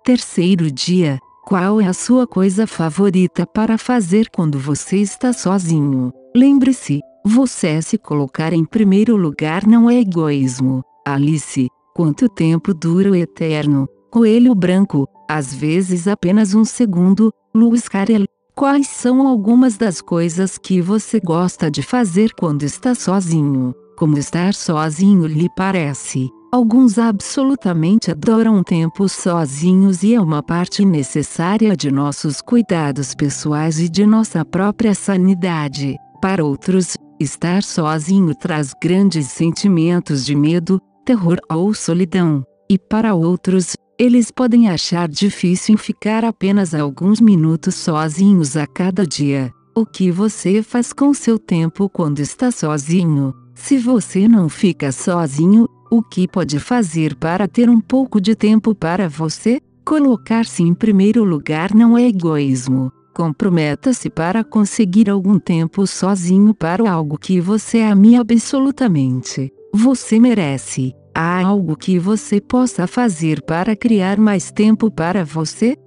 Terceiro dia, qual é a sua coisa favorita para fazer quando você está sozinho? Lembre-se, você se colocar em primeiro lugar não é egoísmo. Alice, quanto tempo dura o eterno? Coelho branco, às vezes apenas um segundo. Lewis Carroll. Quais são algumas das coisas que você gosta de fazer quando está sozinho? Como estar sozinho lhe parece? Alguns absolutamente adoram tempo sozinhos e é uma parte necessária de nossos cuidados pessoais e de nossa própria sanidade. Para outros, estar sozinho traz grandes sentimentos de medo, terror ou solidão. E para outros, eles podem achar difícil ficar apenas alguns minutos sozinhos a cada dia. O que você faz com seu tempo quando está sozinho? Se você não fica sozinho, o que pode fazer para ter um pouco de tempo para você? Colocar-se em primeiro lugar não é egoísmo. Comprometa-se para conseguir algum tempo sozinho para algo que você ame absolutamente. Você merece. Há algo que você possa fazer para criar mais tempo para você?